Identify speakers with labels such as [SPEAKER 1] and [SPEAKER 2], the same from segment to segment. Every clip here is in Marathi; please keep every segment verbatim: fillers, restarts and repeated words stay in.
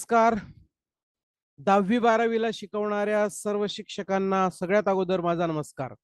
[SPEAKER 1] नमस्कार. दहावी बारावीला शिकवणाऱ्या सर्व शिक्षकांना सगळ्यात अगोदर माझा नमस्कार.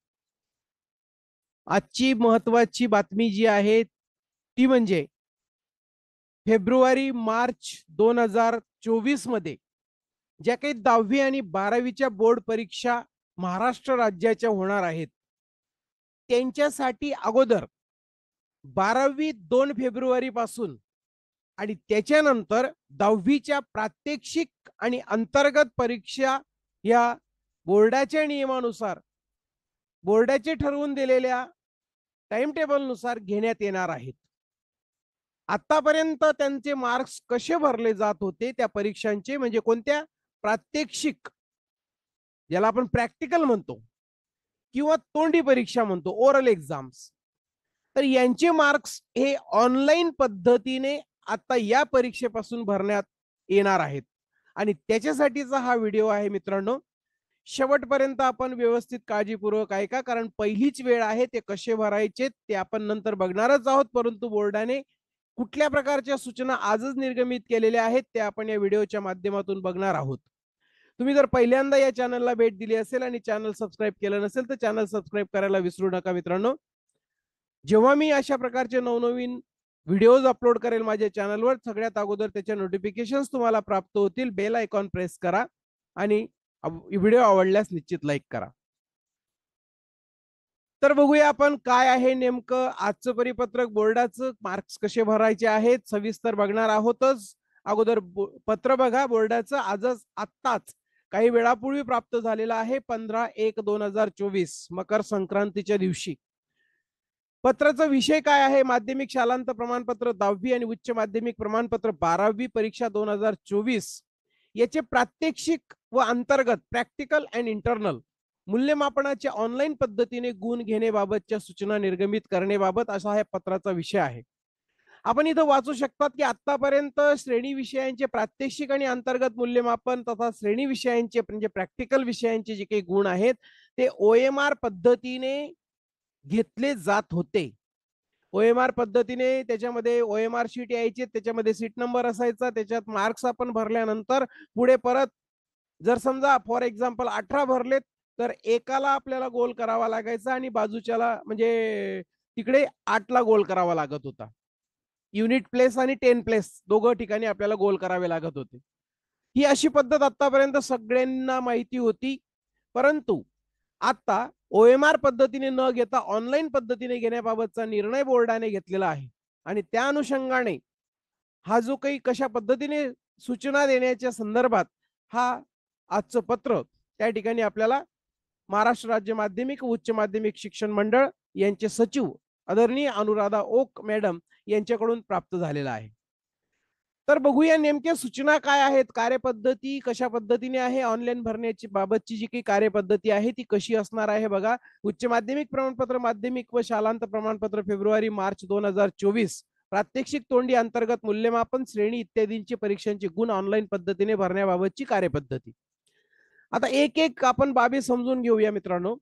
[SPEAKER 1] आजची महत्त्वाची बातमी जी आहे ती म्हणजे फेब्रुवारी मार्च दोन हजार चोवीस मध्ये ज्या काही दहावी आणि बारावीच्या बोर्ड परीक्षा महाराष्ट्र राज्याच्या होणार आहेत त्यांच्यासाठी अगोदर बारावी दोन फेब्रुवारी पासून आणि त्याच्यानंतर दहावीच्या प्रात्यक्षिक आणि अंतर्गत परीक्षा या बोर्डाच्या नियमानुसार बोर्डाचे ठरवून दिलेल्या टाइम टेबलनुसार घेण्यात येणार आहेत. आतापर्यंत त्यांचे मार्क्स कसे भरले जात होते त्या परीक्षांचे म्हणजे कोणत्या प्रात्यक्षिक ज्याला आपण प्रॅक्टिकल म्हणतो किंवा तोंडी परीक्षा म्हणतो ओरल एक्झाम्स, तर यांचे मार्क्स हे ऑनलाईन पद्धतीने आता या परीक्षेपासून भरण्यात येणार आहेत आणि त्याच्यासाठीचा हा व्हिडिओ आहे मित्रांनो. शेवटपर्यंत आपण व्यवस्थित काळजीपूर्वक ऐका, कारण पहिलीच वेळ आहे. ते कसे भरायचे ते आपण नंतर बघणारच आहोत, परंतु बोर्डाने कुठल्या प्रकारच्या सूचना आजच निर्गमित केलेल्या आहेत ते आपण या व्हिडिओच्या माध्यमातून बघणार आहोत. तुम्ही जर पहिल्यांदा या चॅनलला भेट दिली असेल आणि चॅनल सबस्क्राईब केलं नसेल तर चॅनल सबस्क्राईब करायला विसरू नका मित्रांनो. जेव्हा मी अशा प्रकारचे नवनवीन व्हिडिओज अपलोड करेल माझ्या चॅनलवर सगळ्यात अगोदर त्याच्या नोटिफिकेशन्स तुम्हाला प्राप्त होतील. बेल आयकॉन प्रेस करा आणि व्हिडिओ आवडल्यास निश्चित लाईक करा. तर बघूया आपण काय आहे नेमकं आजचं परिपत्रक. बोर्डाचं मार्क्स कसे भरायचे आहेत सविस्तर बघणार आहोतच. अगोदर पत्र बघा बोर्डाचं आजच आत्ताच काही वेळापूर्वी प्राप्त झालेला आहे. पंधरा एक दोन हजार चोवीस मकर संक्रांतीच्या दिवशी. पत्राचा विषय काय आहे? माध्यमिक शालांत प्रमाणपत्र दहावी आणि उच्च माध्यमिक प्रमाणपत्र बारावी परीक्षा दोन हजार चोवीस याचे प्रात्यक्षिक व अंतर्गत प्रॅक्टिकल अँड इंटरनल मूल्यमापनाचे ऑनलाईन पद्धतीने गुण घेण्याबाबतच्या सूचना निर्गमित करण्याबाबत असा हा पत्राचा विषय आहे. आपण इथं वाचू शकतात की आतापर्यंत श्रेणी विषयांचे प्रात्यक्षिक आणि अंतर्गत मूल्यमापन तथा श्रेणी विषयांचे म्हणजे प्रॅक्टिकल विषयांचे जे काही गुण आहेत ते ओएमआर पद्धतीने घेतले जात होते. ओएमआर पद्धतीने त्याच्यामध्ये ओएमआर शीट यायची, त्याच्यामध्ये सीट नंबर असायचा, त्याच्यात मार्क्स आपण भरल्यानंतर पुढे परत जर समजा फॉर एक्झाम्पल अठरा भरलेत तर एकाला आपल्याला गोल करावा लागायचा आणि बाजूच्याला म्हणजे तिकडे आठला गोल करावा लागत होता. युनिट प्लेस आणि टेन प्लेस दोघं ठिकाणी आपल्याला गोल करावे लागत होते. ही अशी पद्धत आतापर्यंत सगळ्यांना माहिती होती, परंतु आता ओएमआर पद्धतीने न घेता ऑनलाईन पद्धतीने घेण्याबाबतचा निर्णय बोर्डाने घेतलेला आहे आणि त्या अनुषंगाने हा जो काही कशा पद्धतीने सूचना देण्याच्या संदर्भात हा आजचं पत्र त्या ठिकाणी आपल्याला महाराष्ट्र राज्य माध्यमिक व उच्च माध्यमिक शिक्षण मंडळ यांचे सचिव आदरणीय अनुराधा ओक मॅडम यांच्याकडून प्राप्त झालेला आहे. तर बघूया नेमक्या सूचना काय आहेत, कार्यपद्धती कशा पद्धतीने आहे, ऑनलाईन भरण्याची बाबतची जी काही कार्यपद्धती आहे ती कशी असणार आहे. बघा, उच्च माध्यमिक प्रमाणपत्र माध्यमिक व शालांत प्रमाणपत्र फेब्रुवारी मार्च दोन हजार चोवीस प्रात्यक्षिक तोंडी अंतर्गत मूल्यमापन श्रेणी इत्यादींची परीक्षांचे गुण ऑनलाईन पद्धतीने भरण्याबाबतची कार्यपद्धती. आता एक एक आपण बाबी समजून घेऊया मित्रांनो.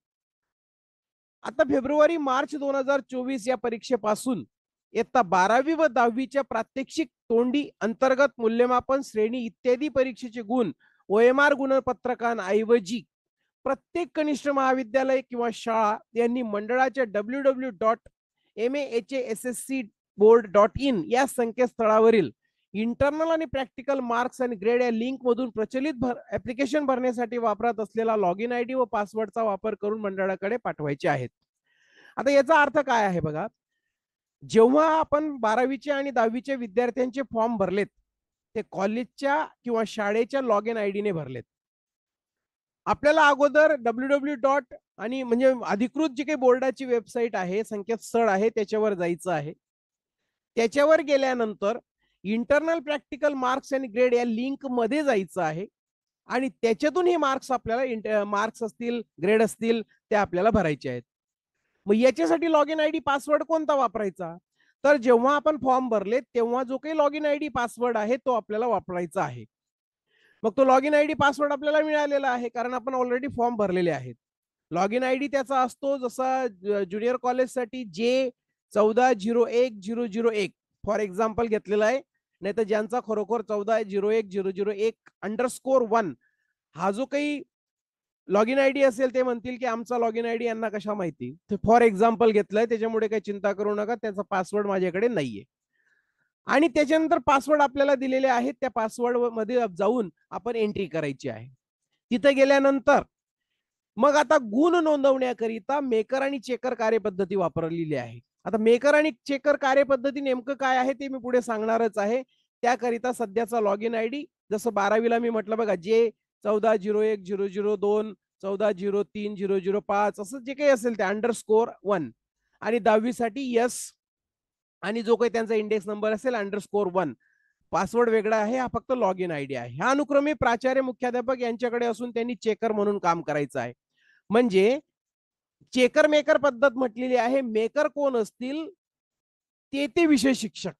[SPEAKER 1] आता फेब्रुवारी मार्च दोन हजार चोवीस या परीक्षेपासून इयत्ता बारावी व दहावीच्या प्रात्यक्षिक तोंडी अंतर्गत मूल्यमापन श्रेणी इत्यादी परीक्षेचे गुण ओएमआर गुणपत्रकांऐवजी प्रत्येक कनिष्ठ महाविद्यालय किंवा शाळा यांनी मंडळाच्या W W dot M H S S C board dot in या संकेतस्थळावरील इंटरनल आणि प्रॅक्टिकल मार्क्स आणि ग्रेड या लिंक मधून प्रचलित भर ऍप्लिकेशन भरण्यासाठी वापरत असलेला लॉग इन आयडी व पासवर्डचा वापर करून मंडळाकडे पाठवायचे आहेत. आता याचा अर्थ काय आहे बघा, जेव्हा आपण बारावीच्या आणि दहावीच्या विद्यार्थ्यांचे फॉर्म भरलेत ते कॉलेजच्या किंवा शाळेच्या लॉग इन आयडी ने भरलेत. आपल्याला अगोदर डब्ल्यू डब्ल्यू डॉट आणि म्हणजे अधिकृत जी काही बोर्डाची वेबसाईट आहे संकेतस्थळ आहे त्याच्यावर जायचं आहे. त्याच्यावर गेल्यानंतर इंटरनल प्रॅक्टिकल मार्क्स आणि ग्रेड या लिंक मध्ये जायचं आहे आणि त्याच्यातून हे मार्क्स आपल्याला मार्क्स असतील ग्रेड असतील ते आपल्याला भरायचे आहेत. मग याच्यासाठी लॉग इन आयडी पासवर्ड कोणता वापरायचा? तर जेव्हा आपण फॉर्म भरले तेव्हा जो काही लॉग इन आयडी पासवर्ड आहे तो आपल्याला वापरायचा आहे. मग तो लॉग इन आयडी पासवर्ड आपल्याला मिळालेला आहे कारण आपण ऑलरेडी फॉर्म भरलेले आहेत. लॉग इन आयडी त्याचा असतो जसा ज्युनियर कॉलेजसाठी जे चौदा झिरो एक झिरो झिरो एक फॉर एक्झाम्पल घेतलेला आहे. नाही तर ज्यांचा खरोखर चौदा झिरो एक झिरो झिरो एक अंडरस्कोर वन हा जो काही लॉग इन आयडी असेल ते म्हणतील की आमचा लॉग इन आयडी यांना कशा माहिती. फॉर एक्झाम्पल घेतलंय, त्याच्यामुळे काही चिंता करू नका, त्याचा पासवर्ड माझ्याकडे नाहीये. आणि त्याच्यानंतर पासवर्ड आपल्याला दिलेले आहेत, त्या पासवर्ड मध्ये जाऊन आपण एंट्री करायची आहे. तिथे गेल्यानंतर मग आता गुण नोंदवण्याकरिता मेकर आणि चेकर कार्यपद्धती वापरलेली आहे. आता मेकर आणि चेकर कार्यपद्धती नेमकं काय आहे ते मी पुढे सांगणारच आहे. त्याकरिता सध्याचा लॉग इन आयडी, जसं बारावीला मी म्हटलं बघा, जे चौदा झिरो एक झिरो झिरो दोन चौदा झिरो तीन झिरो झिरो पाच असं जे काही असेल ते अंडरस्कोर वन, आणि दहावीसाठी यस, आणि जो काही त्यांचा इंडेक्स नंबर असेल अंडरस्कोर वन. पासवर्ड वेगळा आहे, हा फक्त लॉग इन आयडी आहे. हा अनुक्रमे प्राचार्य मुख्याध्यापक यांच्याकडे असून त्यांनी चेकर म्हणून काम करायचं आहे. म्हणजे चेकर मेकर पद्धत म्हटलेली आहे. मेकर कोण असतील ते ते विषय शिक्षक,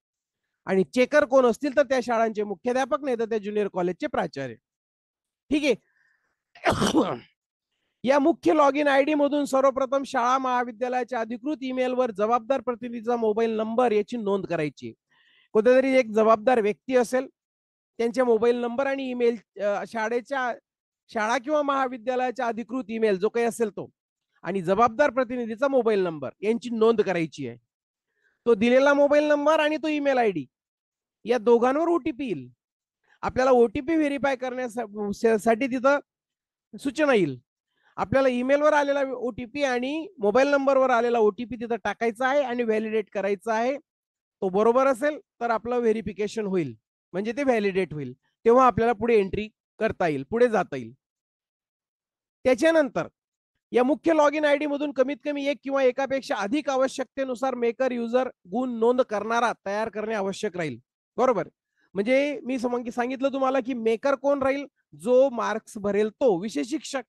[SPEAKER 1] आणि चेकर कोण असतील तर त्या शाळांचे मुख्याध्यापक, नाही तर त्या ज्युनियर कॉलेजचे प्राचार्य. ठीक आहे. या मुख्य लॉग इन आयडी मधून सर्वप्रथम शाळा महाविद्यालयाच्या अधिकृत ईमेलवर जबाबदार प्रतिनिधीचा मोबाईल नंबर याची नोंद करायची. कुठेतरी एक जबाबदार व्यक्ती असेल, त्यांचे मोबाईल नंबर आणि ईमेल, शाळेच्या शाळा किंवा महाविद्यालयाच्या अधिकृत ईमेल जो काही असेल तो, आणि जबाबदार प्रतिनिधीचा मोबाईल नंबर यांची नोंद करायची आहे. तो दिलेला मोबाईल नंबर आणि तो ईमेल आयडी या दोघांवर ओटीपी येईल. आपल्याला ओटीपी व्हेरीफाय करण्यासाठी तिथं सूचना येईल. आपल्याला ईमेलवर आलेला ओटीपी आणि मोबाईल नंबरवर आलेला ओटीपी तिथं टाकायचा आहे आणि व्हॅलिडेट करायचा आहे. तो बरोबर असेल तर आपलं व्हेरिफिकेशन होईल, म्हणजे ते व्हॅलिडेट होईल. तेव्हा आपल्याला पुढे एंट्री करता येईल, पुढे जाता येईल. त्याच्यानंतर या मुख्य लॉग इन आयडी मधून कमीत कमी एक किंवा एकापेक्षा अधिक आवश्यकतेनुसार मेकर युजर गुण नोंद करणारा तयार करणे आवश्यक राहील. बरोबर. म्हणजे मी सांगितलं तुम्हाला की मेकर कोण राहील, जो मार्क्स भरेल तो विषय शिक्षक.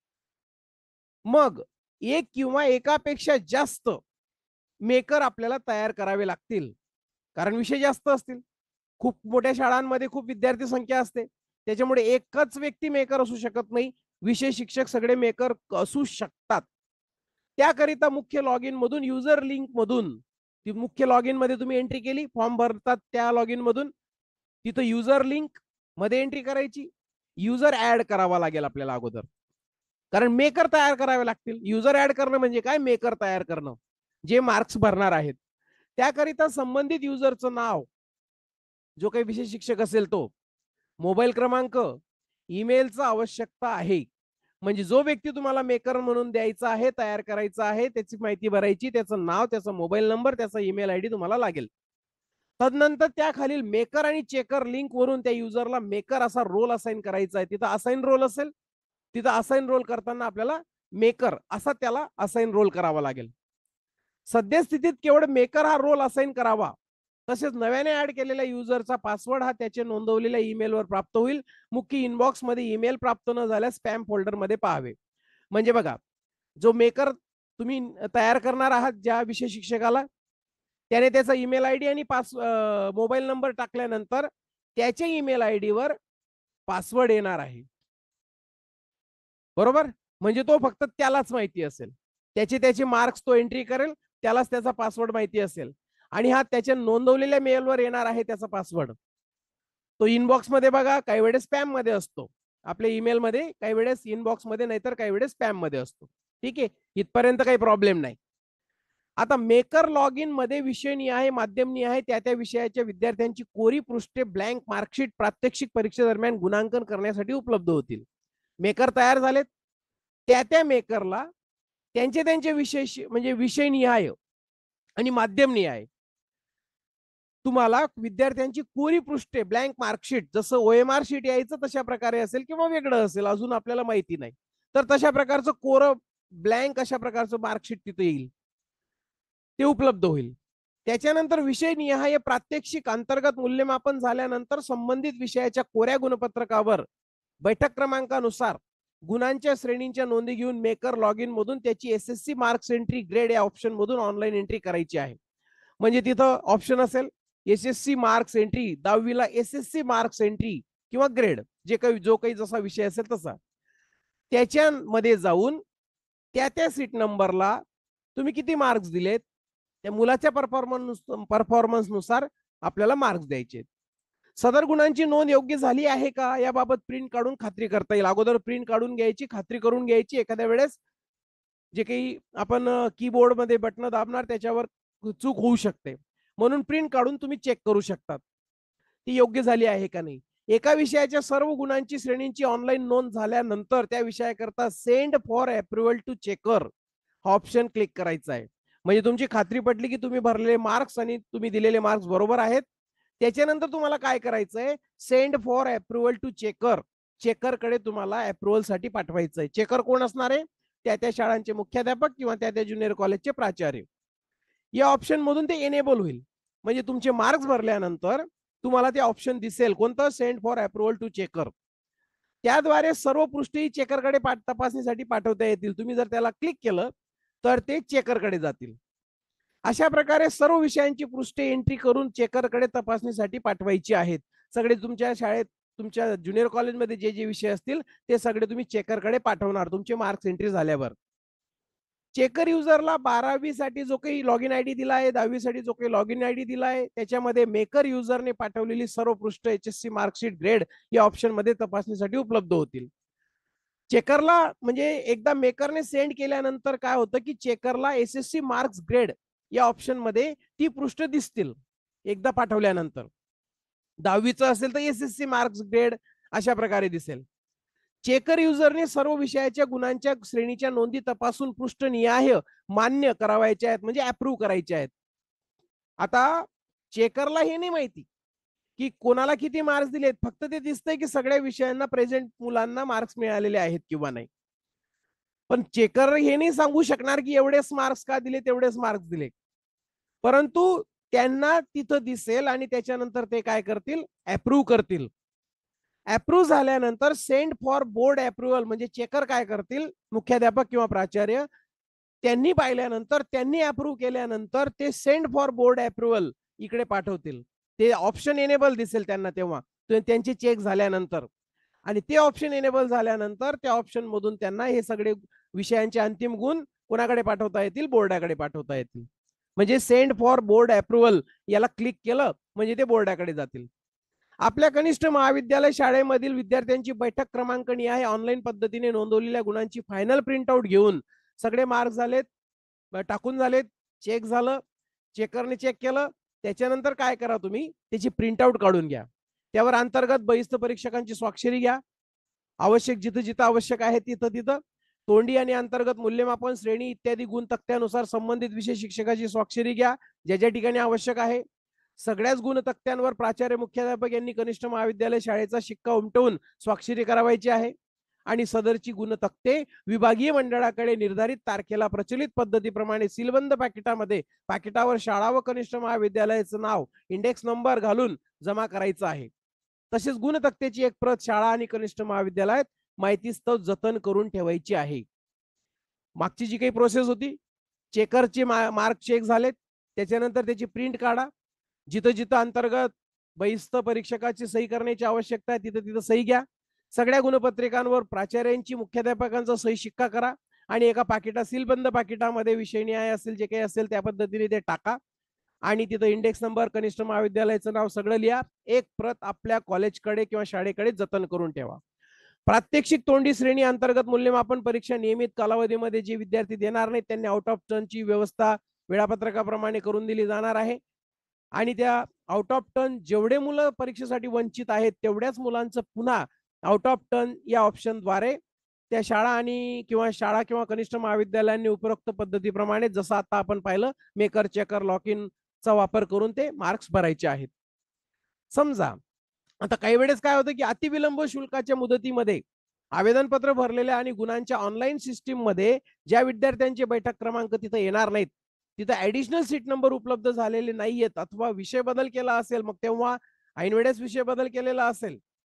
[SPEAKER 1] मग एक किंवा एकापेक्षा जास्त मेकर आपल्याला तयार करावे लागतील, कारण विषय जास्त असतील. खूप मोठ्या शाळांमध्ये खूप विद्यार्थी संख्या असते, त्याच्यामुळे एकच व्यक्ती मेकर असू शकत नाही. विषय शिक्षक सगळे मेकर असू शकतात. त्याकरिता मुख्य लॉग इन मधून युजर लिंक मधून, ती मुख्य लॉग इन मध्ये तुम्ही एंट्री केली, फॉर्म भरतात त्या लॉग इन मधून, तिथं युजर लिंक मध्ये एंट्री करायची. युजर ऍड करावा लागेल आपल्याला अगोदर, कारण मेकर तयार करावे लागतील. युजर ऍड करणं म्हणजे काय, मेकर तयार करणं, जे मार्क्स भरणार आहेत. त्याकरिता संबंधित युजरचं नाव, जो काही विषय शिक्षक असेल तो, मोबाईल क्रमांक, ईमेलचा आवश्यकता आहे. म्हणजे जो व्यक्ती तुम्हाला मेकर म्हणून द्यायचा आहे, तयार करायचा आहे, त्याची माहिती भरायची, त्याचं नाव, त्याचा मोबाईल नंबर, त्याचा ईमेल आयडी तुम्हाला लागेल. तदनंतर त्याखालील मेकर आणि चेकर लिंक वरून त्या युजरला मेकर असा रोल असाइन करायचा आहे. तिथं असाइन रोल असेल, तिथं असाइन रोल करताना आपल्याला मेकर असा त्याला असाइन रोल करावा लागेल. सद्यस्थितीत केवळ मेकर हा रोल असाइन करावा. तसेच नव्याने ऍड केलेल्या युजरचा पासवर्ड हा त्याच्या नोंदवलेल्या ईमेलवर प्राप्त होईल. मुख्य इनबॉक्स मध्ये ईमेल प्राप्त न झाल्यास स्पॅम फोल्डर मध्ये पाहावे. म्हणजे बघा, जो मेकर तुम्ही तयार करणार आहात ज्या विषय शिक्षकाला, त्याने त्याचा ईमेल आयडी आणि पास मोबाईल नंबर टाकल्यानंतर त्याच्या ईमेल आयडी वर पासवर्ड येणार आहे. बरोबर. म्हणजे तो फक्त त्यालाच माहिती असेल, त्याचे त्याचे मार्क्स तो एंट्री करेल, त्यालाच त्याचा पासवर्ड माहिती असेल, आणि हा त्याच्या नोंदवलेल्या मेलवर येणार आहे त्याचा पासवर्ड. तो इनबॉक्स मध्ये बघा, काही वेळेस स्पॅम मध्ये असतो, आपल्या ईमेल मध्ये काही वेळेस इनबॉक्स मध्ये, नाहीतर काही वेळेस स्पॅम मध्ये असतो. ठीक आहे, इथपर्यंत काही प्रॉब्लेम नाही. आता मेकर लॉग इन मध्ये विषय निहाय, माध्यम निहाय, त्या त्या विषयाच्या विद्यार्थ्यांची कोरी पृष्ठे, ब्लँक मार्कशीट प्रात्यक्षिक परीक्षेदरम्यान गुणांकन करण्यासाठी उपलब्ध होतील. मेकर तयार झालेत, त्या त्या मेकरला त्यांचे त्यांचे विषय, म्हणजे विषय निहाय आणि माध्यम निहाय तुम्हाला विद्यार्थ्यांची कोरी पृष्ठे, ब्लँक मार्कशीट, जसं ओएमआर शीट यायचं तशा प्रकारे असेल किंवा वेगळं असेल, अजून आपल्याला माहिती नाही, तर तशा प्रकारचं कोरं ब्लँक अशा प्रकारचं मार्कशीट तिथे येईल, ते उपलब्ध होईल. त्याच्यानंतर विषय निहाय प्रात्यक्षिक अंतर्गत मूल्यमापन झाल्यानंतर संबंधित विषयाच्या कोऱ्या गुणपत्रकावर बैठक क्रमांकानुसार गुणांच्या श्रेणींच्या नोंदी घेऊन मेकर लॉग इन मधून त्याची एसएससी मार्क्स एंट्री ग्रेड या ऑप्शन मधून ऑनलाईन एंट्री करायची आहे. म्हणजे तिथं ऑप्शन असेल एसएससी मार्क्स एंट्री, दहावीला एसएससी मार्क्स एंट्री किंवा ग्रेड, जे काही जो काही जसा विषय असेल तसा, त्याच्यामध्ये जाऊन त्या त्या सीट नंबरला तुम्ही किती मार्क्स दिलेत, त्या मुलाच्या परफॉर्मन्स परफॉर्मन्स नुसार आपल्याला मार्क्स द्यायचे. सदर गुणांची नोंद योग्य झाली आहे का याबाबत प्रिंट काढून खात्री करता येईल. अगोदर प्रिंट काढून घ्यायची, खात्री करून घ्यायची. एखाद्या वेळेस जे काही आपण कीबोर्ड मध्ये बटन दाबणार त्याच्यावर चूक होऊ शकते, म्हणून प्रिंट काढून तुम्ही चेक करू शकतात ती योग्य झाली आहे का नाही. एका विषयाच्या सर्व गुणांची श्रेणींची ऑनलाईन नोंद झाल्यानंतर त्या विषयाकरता send for approval to checker हा ऑप्शन क्लिक करायचा आहे. म्हणजे तुमची खात्री पटली की तुम्ही भरलेले मार्क्स आणि तुम्ही दिलेले मार्क्स बरोबर आहेत. त्याच्यानंतर तुम्हाला काय करायचंय, send for approval to checker, checker कडे तुम्हाला अप्रुव्हल साठी पाठवायचंय. चेकर कोण असणार आहे, त्या त्या शाळांचे मुख्याध्यापक किंवा त्या त्या ज्युनियर कॉलेजचे प्राचार्य. या ऑप्शन मधून ते एनेबल होईल. म्हणजे तुमचे मार्क्स भरल्यानंतर तुम्हाला ते ऑप्शन दिसेल, कोणतं, send for approval to checker. त्याद्वारे सर्व पृष्ठही चेकरकडे तपासणीसाठी पाठवता येतील. तुम्ही जर त्याला क्लिक केलं तर ते चेकरकडे जातील. अशा प्रकारे सर्व विषयांची पृष्ठे एंट्री करून चेकरकडे तपासणीसाठी पाठवायची आहेत. सगळे तुमच्या शाळेत तुमच्या ज्युनियर कॉलेजमध्ये जे जे विषय असतील ते सगळे तुम्ही चेकरकडे पाठवणार तुमचे मार्क्स एंट्री झाल्यावर. चेकर युजरला बारावी साठी जो काही लॉग इन आयडी दिला आहे, दहावी साठी जो काही लॉग इन आयडी दिला आहे, त्याच्यामध्ये मेकर युजरने पाठवलेली सर्व पृष्ठ एचएससी मार्कशीट ग्रेड या ऑप्शन मध्ये तपासणीसाठी उपलब्ध होतील. चेकरला म्हणजे एकदा मेकरने सेंड केल्यानंतर काय होतं की चेकरला एसएससी मार्क्स ग्रेड या ऑप्शन मध्ये ती पृष्ठ दिसतील एकदा पाठवल्यानंतर. दहावीचं असेल तर एसएससी मार्क्स ग्रेड अशा प्रकारे दिसेल. चेकर युजरने सर्व विषयाच्या गुणांच्या श्रेणीच्या नोंदी तपासून पृष्ठनिहाय मान्य करावायच्या आहेत, म्हणजे अप्रूव्ह करायच्या आहेत. आता चेकरला हे नाही माहिती की कोणाला किती मार्क्स दिलेत, फक्त ते दिसतंय की सगळ्या विषयांना प्रेझेंट मुलांना मार्क्स मिळालेले आहेत किंवा नाही. पण चेकर हे नाही सांगू शकणार की एवढेच मार्क्स का दिले, तेवढेच मार्क्स दिले. परंतु त्यांना तिथं दिसेल आणि त्याच्यानंतर ते काय करतील, अप्रूव्ह करतील. अप्रूव्ह झाल्यानंतर सेंड फॉर बोर्ड अप्रुव्हल, म्हणजे चेकर काय करतील, मुख्याध्यापक किंवा प्राचार्य त्यांनी पाहिल्यानंतर त्यांनी अप्रूव्ह केल्यानंतर ते सेंड फॉर बोर्ड अप्रुव्हल इकडे पाठवतील. ते ऑप्शन एनेबल दिसेल त्यांना तेव्हा त्यांचे चेक झाल्यानंतर. आणि ते ऑप्शन एनेबल झाल्यानंतर त्या ऑप्शन मधून त्यांना हे सगळे विषयांचे अंतिम गुण कोणाकडे पाठवता येतील, बोर्डाकडे पाठवता येतील. म्हणजे सेंड फॉर बोर्ड अप्रुव्हल याला क्लिक केलं म्हणजे ते बोर्डाकडे जातील. आपल्या कनिष्ठ महाविद्यालय शाळेमधील विद्यार्थ्यांची बैठक क्रमांकनी आहे ऑनलाईन पद्धतीने नोंदवलेल्या गुणांची फायनल प्रिंटआउट घेऊन सगळे मार्क्स झालेत, टाकून झालेत, चेक झालं, चेकरने चेक केलं, त्याच्यानंतर काय करा, तुम्ही त्याची प्रिंटआउट काढून घ्या. त्यावर अंतर्गत बहिस्थ परीक्षकांची स्वाक्षरी घ्या. आवश्यक जिथं जिथं आवश्यक आहे तिथं तिथं तोंडी आणि अंतर्गत मूल्यमापन श्रेणी इत्यादी गुण तक्त्यानुसार संबंधित विषय शिक्षकाची स्वाक्षरी घ्या ज्या ज्या ठिकाणी आवश्यक आहे. सगळ्याच गुण तक्त्यांवर प्राचार्य मुख्याध्यापक यांनी कनिष्ठ महाविद्यालय शाळेचा शिक्का उमटवून स्वाक्षरी करावायची आहे. आणि सदरची गुण तक्ते विभागीय मंडळाकडे निर्धारित तारखेला प्रचलित पद्धतीप्रमाणे सीलबंद पाकिटामध्ये पाकिटावर शाळा व कनिष्ठ महाविद्यालयाचं नाव, इंडेक्स नंबर घालून जमा करायचं आहे. तसेच गुण तक्त्याची एक प्रत शाळा आणि कनिष्ठ महाविद्यालयात माहितीस्तव जतन करून ठेवायची आहे. मागची जी काही प्रोसेस होती, चेकरचे मार्क चेक झालेत, त्याच्यानंतर त्याची प्रिंट काढा. जिथं जिथं अंतर्गत बहिस्थ परीक्षकाची सही करण्याची आवश्यकता आहे तिथं तिथं सही घ्या. सगळ्या गुणपत्रिकांवर प्राचार्यांची, मुख्याध्यापकांचा सही शिक्का करा आणि एका पाकिटा सीलबंद पाकिटामध्ये विषय निहाय असेल जे काही असेल त्या पद्धतीने ते टाका. आणि तिथं इंडेक्स नंबर, कनिष्ठ महाविद्यालयाचं नाव सगळं लिहा. एक प्रत आपल्या कॉलेजकडे किंवा शाळेकडे जतन करून ठेवा. प्रात्यक्षिक तोंडी श्रेणी अंतर्गत मूल्यमापन परीक्षा नियमित कालावधीमध्ये जे विद्यार्थी देणार नाहीत त्यांनी आउट ऑफ टर्नची व्यवस्था वेळापत्रकाप्रमाणे करून दिली जाणार आहे. आणि त्या आउट ऑफ टर्न जेवढे मुलं परीक्षेसाठी वंचित आहेत तेवढ्याच मुलांचं पुन्हा आउट ऑफ टर्न या ऑप्शनद्वारे त्या शाळा आणि किंवा शाळा किंवा कनिष्ठ महाविद्यालयांनी उपरोक्त पद्धतीप्रमाणे जसं आता आपण पाहिलं मेकर, चेकर, लॉक इन चा वापर करून ते मार्क्स भरायचे आहेत. समजा आता काही वेळेस काय होतं की अतिविलंब शुल्काच्या मुदतीमध्ये आवेदनपत्र भरलेल्या आणि गुणांच्या ऑनलाईन सिस्टीम मध्ये ज्या विद्यार्थ्यांचे बैठक क्रमांक तिथं येणार नाहीत तिथं ऍडिशनल सीट नंबर उपलब्ध झालेले नाहीयेत अथवा विषय बदल केला असेल, मग तेव्हा ऐनवेळेस विषय बदल केलेला असेल,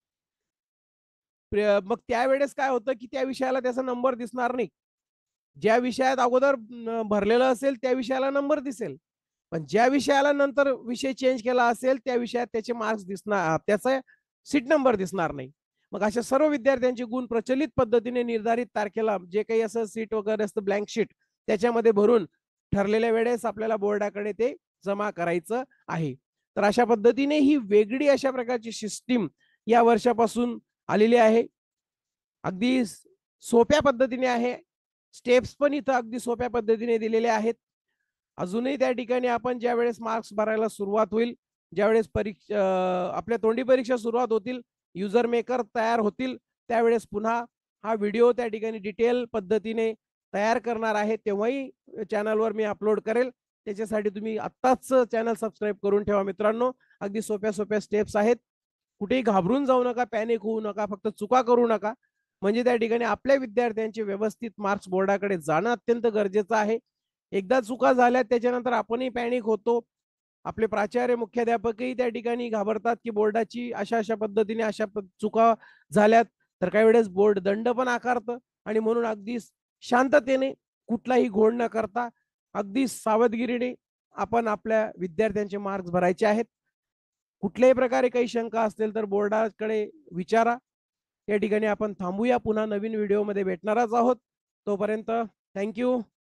[SPEAKER 1] मग त्यावेळेस काय होतं की त्या विषयाला त्याचा नंबर दिसणार नाही. ज्या विषयात अगोदर भरलेलं असेल त्या विषयाला नंबर दिसेल, पण ज्या विषयाला नंतर विषय चेंज केला असेल त्या विषयात त्याचे मार्क्स दिसणार, त्याचा सीट नंबर दिसणार नाही. मग अशा सर्व विद्यार्थ्यांचे गुण प्रचलित पद्धतीने निर्धारित तारखेला जे काही असं सीट वगैरे असतं ब्लँक शीट त्याच्यामध्ये भरून ठरलेल्या वेळेस आपल्याला बोर्डाकडे ते जमा करायचं आहे. तर अशा पद्धतीने ही वेगळी अशा प्रकारची सिस्टीम या वर्षापासून आलेली आहे. अगदी सोप्या पद्धतीने आहे. स्टेप्स पण इथं अगदी सोप्या पद्धतीने दिलेले आहेत. अजूनही त्या ठिकाणी आपण ज्यावेळेस मार्क्स भरायला सुरुवात होईल, ज्यावेळेस परीक्षा आपल्या तोंडी परीक्षा सुरुवात होतील, युजर मेकर तयार होतील, त्यावेळेस पुन्हा हा व्हिडिओ त्या ठिकाणी डिटेल पद्धतीने तयार करणार आहे. तेव्हाही चॅनलवर मी अपलोड करेल. त्याच्यासाठी तुम्ही आत्ताच चॅनल सबस्क्राईब करून ठेवा मित्रांनो. अगदी सोप्या सोप्या स्टेप्स आहेत. कुठेही घाबरून जाऊ नका, पॅनिक होऊ नका, फक्त चुका करू नका. म्हणजे त्या ठिकाणी आपल्या विद्यार्थ्यांचे व्यवस्थित मार्क्स बोर्डाकडे जाणं अत्यंत गरजेचं आहे. एकदा चुका झाल्या त्याच्यानंतर आपणही पॅनिक होतो. आपले प्राचार्य मुख्याध्यापकही त्या ठिकाणी घाबरतात, की बोर्डाची अशा अशा पद्धतीने अशा चुका झाल्यात तर काही वेळेस बोर्ड दंड पण आकारतं. आणि म्हणून अगदी शांततेने कुठलाही घोळ न करता अगदी सावधगिरीने आपण आपल्या विद्यार्थ्यांचे मार्क्स भरायचे आहेत. कुठल्याही प्रकारे काही शंका असतील तर बोर्डाकडे विचारा. या ठिकाणी आपण थांबूया. पुन्हा नवीन व्हिडिओमध्ये भेटणारच आहोत. तोपर्यंत थँक्यू.